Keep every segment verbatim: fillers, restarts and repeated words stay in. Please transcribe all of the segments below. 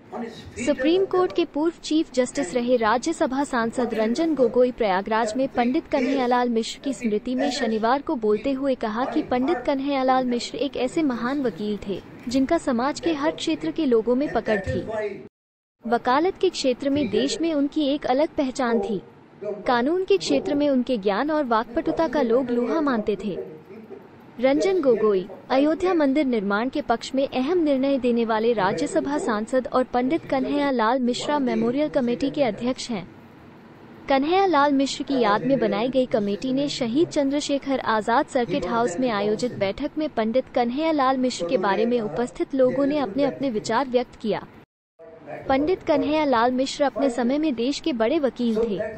Supreme court के पूर्व chief justice रहे राज्यसभा सांसद रंजन गोगोई प्रयागराज में पंडित कन्हैयालाल मिश्र की स्मृति में शनिवार को बोलते हुए कहा कि पंडित कन्हैयालाल मिश्र एक ऐसे महान वकील थे जिनका समाज के हर क्षेत्र के लोगों में पकड़ थी। वकालत के क्षेत्र में देश में उनकी एक अलग पहचान थी। कानून के क्षेत्र में उनके ज्ञान और वाक्पटुता का लोग लोहा मानते थे। रंजन गोगोई अयोध्या मंदिर निर्माण के पक्ष में अहम निर्णय देने वाले राज्यसभा सांसद और पंडित कन्हैयालाल मिश्रा मेमोरियल कमेटी के अध्यक्ष हैं। कन्हैयालाल मिश्र की याद में बनाई गई कमेटी ने शहीद चंद्रशेखर आजाद सर्किट हाउस में आयोजित बैठक में पंडित कन्हैयालाल मिश्र के बारे में उपस्थित लोगों ने अपने अपने विचार व्यक्त किया। पंडित कन्हैयालाल मिश्र अपने समय में देश के बड़े वकील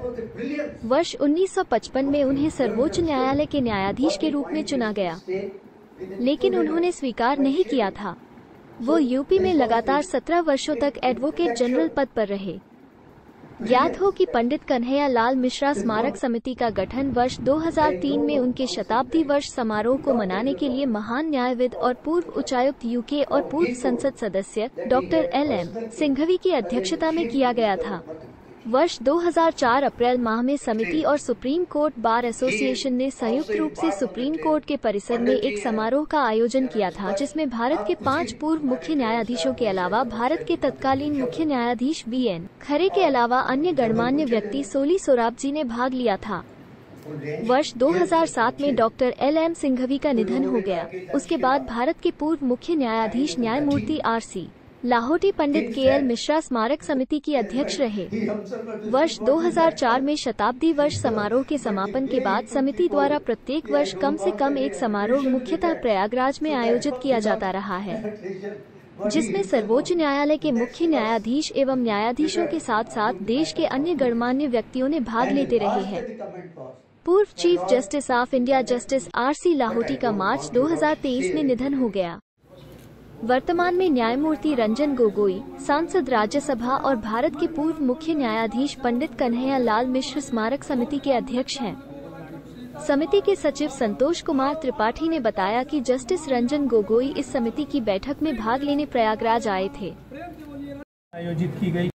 थे। वर्ष उन्नीस सौ पचपन में उन्हें सर्वोच्च न्यायालय के न्यायाधीश के रूप में चुना गया, लेकिन उन्होंने स्वीकार नहीं किया था। वो यूपी में लगातार सत्रह वर्षों तक एडवोकेट जनरल पद पर रहे। ज्ञात हो कि पंडित कन्हैयालाल मिश्रा स्मारक समिति का गठन वर्ष दो हज़ार तीन में उनके शताब्दी वर्ष समारोह को मनाने के लिए महान न्यायविद और पूर्व उच्चायुक्त यूके और पूर्व संसद सदस्य डॉक्टर एल एम सिंघवी की अध्यक्षता में किया गया था। वर्ष दो हज़ार चार अप्रैल माह में समिति और सुप्रीम कोर्ट बार एसोसिएशन ने संयुक्त रूप से सुप्रीम कोर्ट के परिसर में एक समारोह का आयोजन किया था, जिसमें भारत के पांच पूर्व मुख्य न्यायाधीशों के अलावा भारत के तत्कालीन मुख्य न्यायाधीश बी एन खरे के अलावा अन्य गणमान्य व्यक्ति सोली सोराबजी ने भाग लिया था। वर्ष दो हज़ार सात में डॉक्टर एल एम सिंघवी का निधन हो गया। उसके बाद भारत के पूर्व मुख्य न्यायाधीश न्यायमूर्ति आर सी लाहोटी पंडित के एल मिश्रा स्मारक समिति की अध्यक्ष रहे। वर्ष दो हज़ार चार में शताब्दी वर्ष समारोह के समापन के बाद समिति द्वारा प्रत्येक वर्ष कम से कम एक समारोह मुख्यतः प्रयागराज में आयोजित किया जाता रहा है, जिसमें सर्वोच्च न्यायालय के मुख्य न्यायाधीश एवं न्यायाधीशों के साथ साथ देश के अन्य गणमान्य व्यक्तियों ने भाग लेते रहे हैं। पूर्व chief justice of India justice R C Lahoti का मार्च दो हज़ार तेईस में निधन हो गया। वर्तमान में न्यायमूर्ति रंजन गोगोई सांसद राज्यसभा और भारत के पूर्व मुख्य न्यायाधीश पंडित कन्हैयालाल मिश्र स्मारक समिति के अध्यक्ष हैं। समिति के सचिव संतोष कुमार त्रिपाठी ने बताया कि जस्टिस रंजन गोगोई इस समिति की बैठक में भाग लेने प्रयागराज आए थे। आयोजित की गई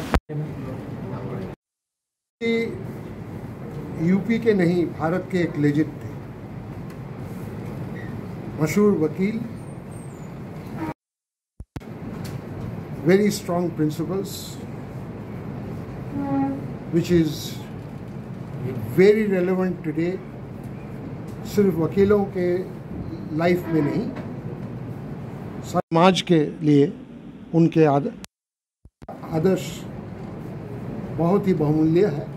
यूपी के नहीं, भारत के एक लेजेंड थे, मशहूर वकील, very strong principles, which is very relevant today, सिर्फ वकीलों के लाइफ में नहीं, समाज के लिए उनके आदर्श बहुत ही बहुमूल्य है।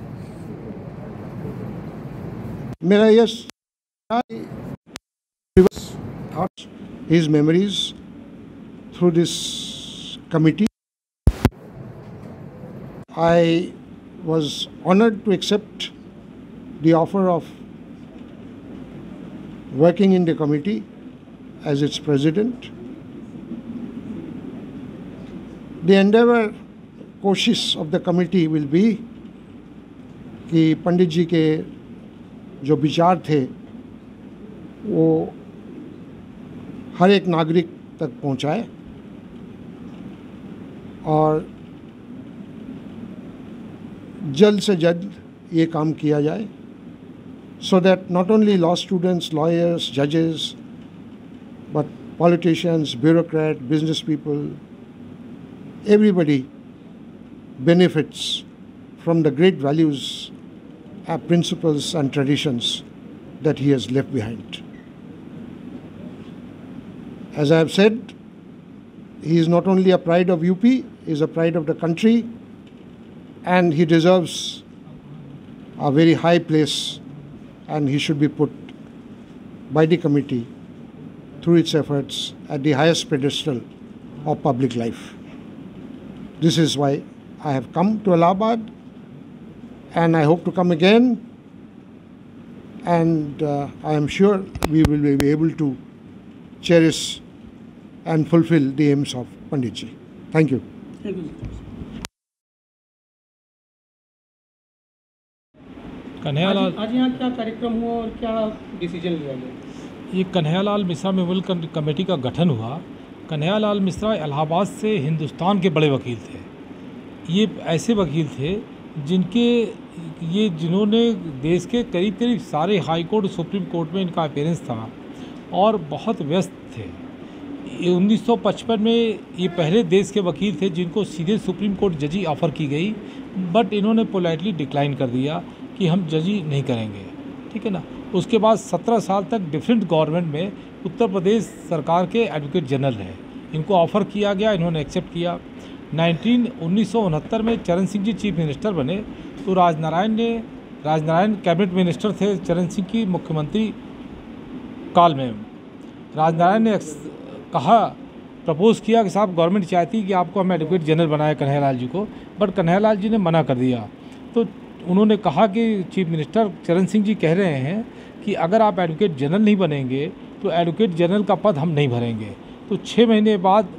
मेरा यह thoughts, his memories through this committee. I was honored to accept the offer of working in the committee as its president. The endeavor, कोशिश of the committee will be कि पंडित जी के जो विचार थे वो हर एक नागरिक तक पहुंचाए और जल्द से जल्द ये काम किया जाए, so that not only law students, lawyers, judges, but politicians, bureaucrats, business people, everybody benefits from the great values, uh, principles and traditions that he has left behind. As I have said, he is not only a pride of U P, he is a pride of the country, and he deserves a very high place, and he should be put by the committee through its efforts at the highest pedestal of public life. This is why I have come to Allahabad, and I hope to come again, and uh, I am sure we will be able to cherish and fulfill the aims of Pandit ji. Thank you. Thank you. Kanhaiyalal, आज यहाँ क्या कार्यक्रम हुआ और क्या decision लिया गया? ये कन्हैयालाल मिश्रा मेमोरियल कमेटी का गठन हुआ कन्हैयालाल मिश्रा इलाहाबाद से हिंदुस्तान के बड़े वकील थे। ये ऐसे वकील थे जिनके ये जिन्होंने देश के करीब करीब सारे हाई कोर्ट सुप्रीम कोर्ट में इनका अपीयरेंस था और बहुत व्यस्त थे। उन्नीस सौ पचपन में ये पहले देश के वकील थे जिनको सीधे सुप्रीम कोर्ट जजी ऑफ़र की गई, बट इन्होंने पोलाइटली डिक्लाइन कर दिया कि हम जजी नहीं करेंगे, ठीक है ना। उसके बाद सत्रह साल तक डिफरेंट गवर्नमेंट में उत्तर प्रदेश सरकार के एडवोकेट जनरल रहे। इनको ऑफ़र किया गया, इन्होंने एक्सेप्ट किया। नाइनटीन उन्नीस सौ उनहत्तर में चरण सिंह जी चीफ मिनिस्टर बने तो राजनारायण ने राजनारायण कैबिनेट मिनिस्टर थे चरण सिंह की मुख्यमंत्री काल में। राजनारायण ने कहा, प्रपोज़ किया कि साहब गवर्नमेंट चाहती कि आपको हम एडवोकेट जनरल बनाए कन्हैयालाल जी को, बट कन्हैयालाल जी ने मना कर दिया। तो उन्होंने कहा कि चीफ मिनिस्टर चरण सिंह जी कह रहे हैं कि अगर आप एडवोकेट जनरल नहीं बनेंगे तो एडवोकेट जनरल का पद हम नहीं भरेंगे। तो छः महीने बाद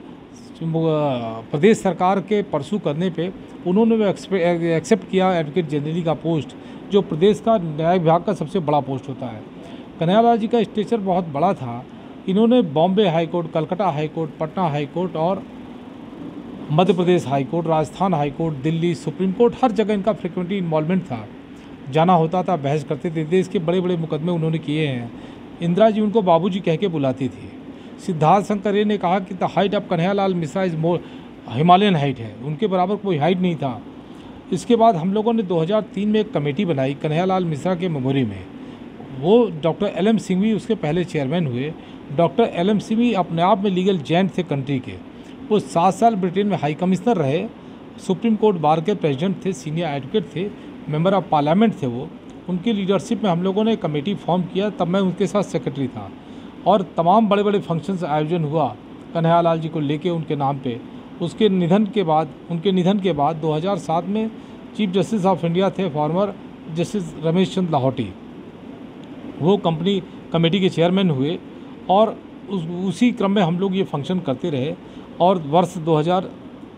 प्रदेश सरकार के परसू करने पे उन्होंने वो एक्सेप्ट किया एडवोकेट जनरल का पोस्ट, जो प्रदेश का न्याय विभाग का सबसे बड़ा पोस्ट होता है। कन्हैयालाल जी का स्टेचर बहुत बड़ा था। इन्होंने Bombay high court, Calcutta high court, Patna high court और Madhya Pradesh high court, Rajasthan high court, Delhi supreme court, हर जगह इनका फ्रिक्वेंटली इन्वॉल्वमेंट था। जाना होता था, बहस करते थे। देश के बड़े बड़े मुकदमे उन्होंने किए हैं। इंदिरा जी उनको बाबूजी कह के बुलाती थी। सिद्धार्थ शंकर रे ने कहा कि the height of Kanhaiyalal Mishra is more Himalayan height है, उनके बराबर कोई हाइट नहीं था। इसके बाद हम लोगों ने दो हज़ार तीन में एक कमेटी बनाई कन्हैयालाल मिश्रा के मेमोरी में। वो डॉक्टर एल एम सिंघवी उसके पहले चेयरमैन हुए। डॉक्टर एल एम सिंघवी अपने आप में लीगल जेंट थे कंट्री के। वो सात साल ब्रिटेन में हाई कमिश्नर रहे, सुप्रीम कोर्ट बार के प्रेसिडेंट थे, सीनियर एडवोकेट थे, मेंबर ऑफ पार्लियामेंट थे वो। उनकी लीडरशिप में हम लोगों ने कमेटी फॉर्म किया, तब मैं उनके साथ सेक्रेटरी था। और तमाम बड़े बड़े फंक्शंस आयोजन हुआ कन्हैयालाल जी को लेके उनके नाम पे। उसके निधन के बाद उनके निधन के बाद दो हज़ार सात में चीफ जस्टिस ऑफ इंडिया थे फॉर्मर जस्टिस रमेश चंद्र लाहौटी। वो कंपनी कमेटी के चेयरमैन हुए और उस उसी क्रम में हम लोग ये फंक्शन करते रहे। और वर्ष दो हज़ार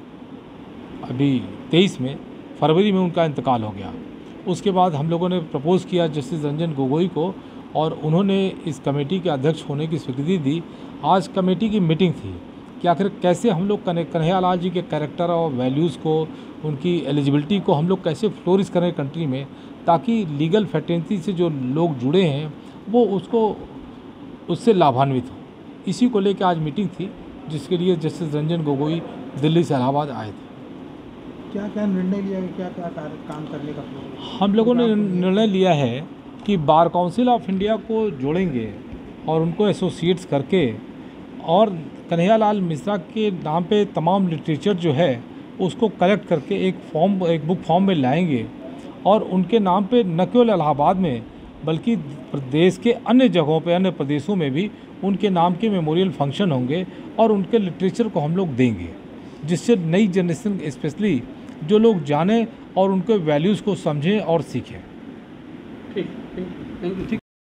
अभी तेईस में फरवरी में उनका इंतकाल हो गया। उसके बाद हम लोगों ने प्रपोज़ किया जस्टिस रंजन गोगोई को और उन्होंने इस कमेटी के अध्यक्ष होने की स्वीकृति दी। आज कमेटी की मीटिंग थी कि आखिर कैसे हम लोग कन्हैयालाल जी के कैरेक्टर और वैल्यूज़ को, उनकी एलिजिबिलिटी को हम लोग कैसे फ्लोरिश करें कंट्री में, ताकि लीगल फैटर्निटी से जो लोग जुड़े हैं वो उसको उससे लाभान्वित हो। इसी को लेकर आज मीटिंग थी जिसके लिए जस्टिस रंजन गोगोई दिल्ली से इलाहाबाद आए थे। क्या क्या निर्णय लिया, क्या क्या काम करने का? हम लोगों ने निर्णय लिया है कि बार काउंसिल ऑफ इंडिया को जोड़ेंगे और उनको एसोसिएट्स करके, और कन्हैयालाल मिश्रा के नाम पे तमाम लिटरेचर जो है उसको कलेक्ट करके एक फॉर्म एक बुक फॉर्म में लाएंगे और उनके नाम पे न केवल इलाहाबाद में बल्कि प्रदेश के अन्य जगहों पे, अन्य प्रदेशों में भी उनके नाम के मेमोरियल फंक्शन होंगे और उनके लिटरेचर को हम लोग देंगे, जिससे नई जनरेशन स्पेशली जो लोग जानें और उनके वैल्यूज़ को समझें और सीखें। ठीक ठीक थैंक यू। ठीक।